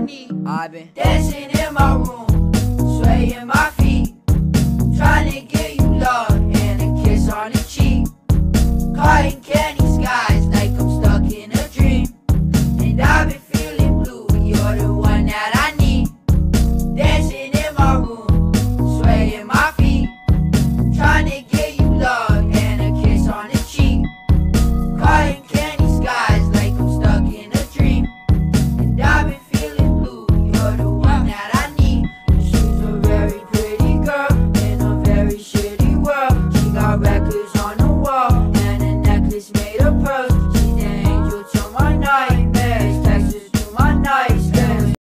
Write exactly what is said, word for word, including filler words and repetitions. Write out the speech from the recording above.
knee. I've been dancing in my room, swaying my feet, trying to get you love and a kiss on the cheek. Cotton candy skies like I'm stuck in a dream, and I've been feeling blue. You're the one that I need.